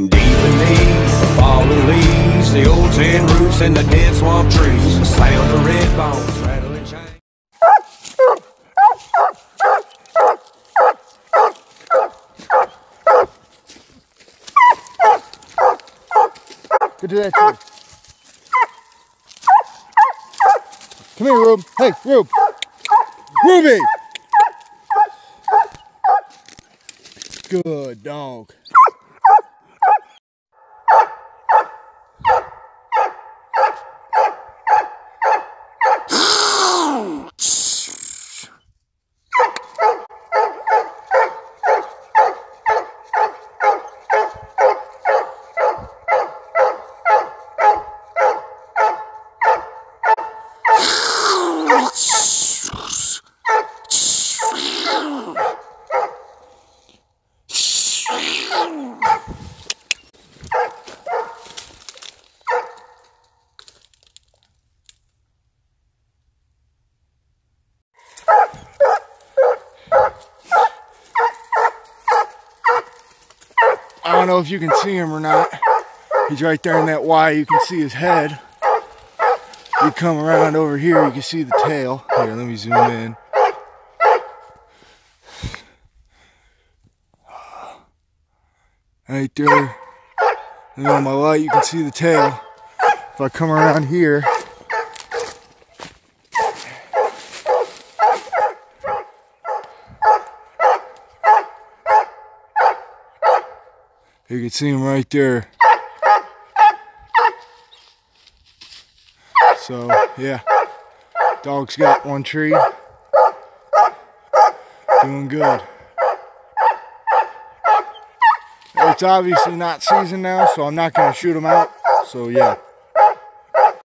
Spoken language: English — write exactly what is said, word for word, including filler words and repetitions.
Deep beneath the fallen leaves, the old tin roofs and the dead swamp trees, the sound of red bones rattling chains. Go do that too. Come here, Rube. Hey, Rube. Ruby! Good dog. I don't know if you can see him or not. He's right there in that Y. You can see his head. You come around over here, you can see the tail. Here, let me zoom in. Right there. And on my light, you can see the tail. If I come around here, you can see him right there. So, yeah. Dog's got one tree. Doing good. It's obviously not season now, so I'm not going to shoot him out. So, yeah.